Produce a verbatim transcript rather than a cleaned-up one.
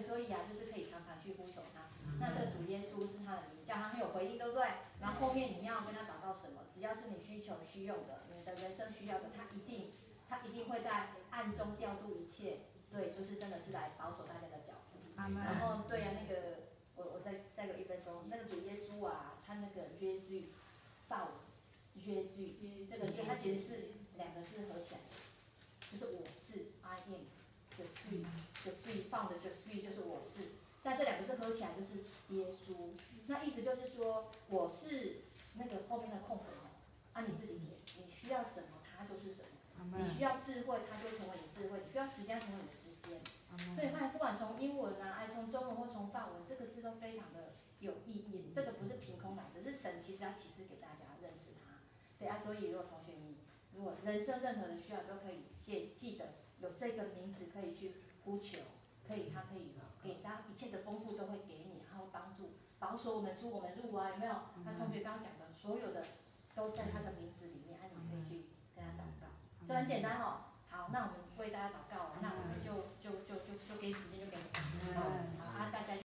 所以啊，就是可以常常去呼求他。那这个主耶稣是他的名，叫他很有回应，对不对？然后后面你要跟他祷告什么，只要是你需求需用的，你的人生需要的，他一定他一定会在暗中调度一切。对，就是真的是来保守大家的脚步。然后对啊，那个我我再再有一分钟，那个主耶稣啊，他那个耶稣道耶稣这个字，它其实是两个字合起来的，就是我是 I am。je suis je suis found je suis 就是我是，但这两个字合起来就是耶稣。那意思就是说，我是那个后面的空格哦，啊你自己填，你需要什么，它就是什么。你需要智慧，它就成为你智慧；你需要时间，成为你的时间。所以你看，不管从英文啊，还从中文或从法文，这个字都非常的有意义。这个不是凭空来的，是神其实要启示给大家认识它。对啊，所以如果同学你如果人生任何的需要，都可以记记得有这个名字可以去呼求，可以他可以给他一切的丰富都会给你，然后帮助保守我们出我们入啊，有没有？那同学刚刚讲的所有的都在他的名字里面，那你可以去跟他祷告。这很简单哦。好，那我们为大家祷告，那我们就就就就就给时间就给你。好，好啊，大家。